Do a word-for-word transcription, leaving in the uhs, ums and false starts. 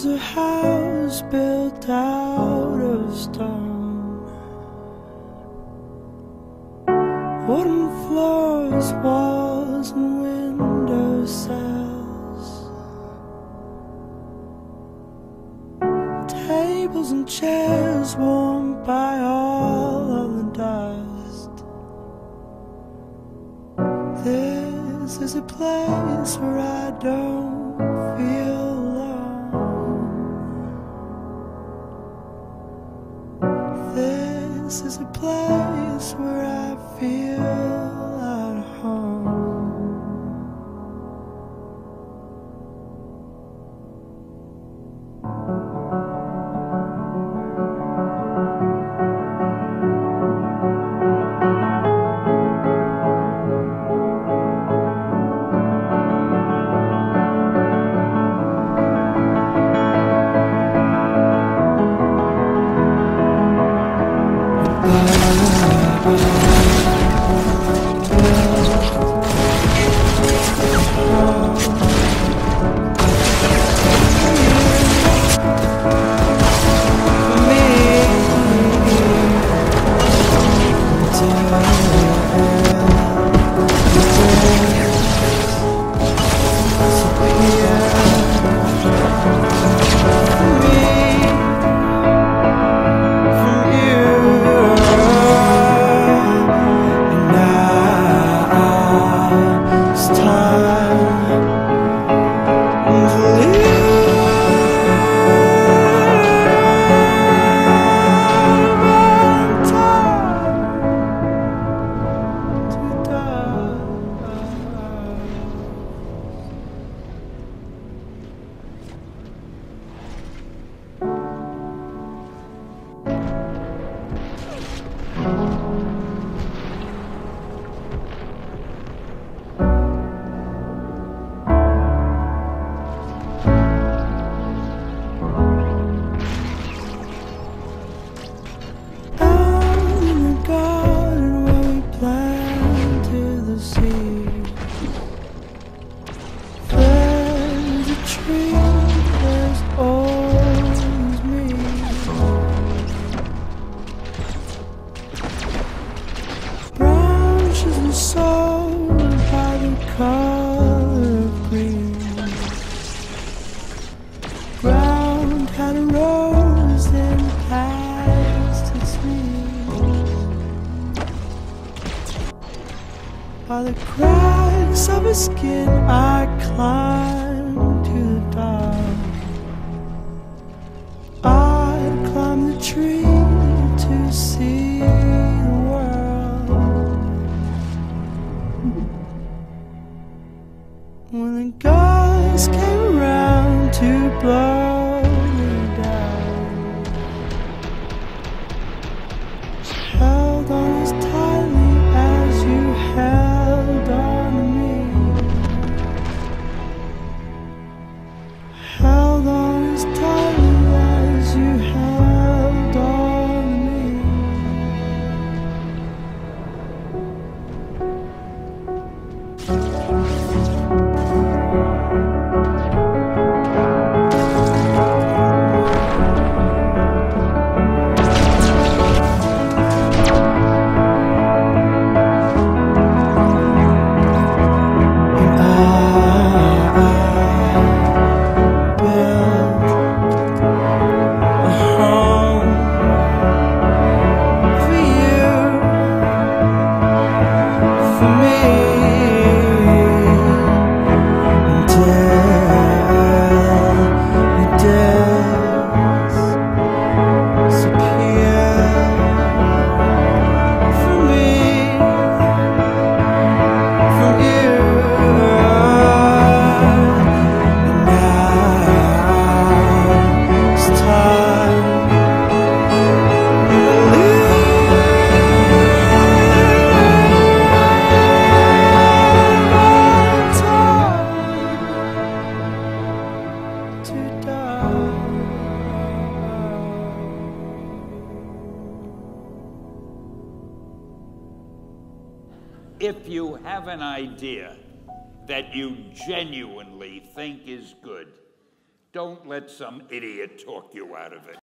was a house built out of stone, wooden floors, walls and window sills, tables and chairs warmed by all of the dust. This is a place where I don't feel alone. This is a place where I feel at home. Ground had a rose and past its knees. By the cracks of his skin I climbed to the top. I'd climb the tree to see the world. When the guys came around to blow me down, held on as tightly as you held on to me, held on as tightly as you held on to me. If you have an idea that you genuinely think is good, don't let some idiot talk you out of it.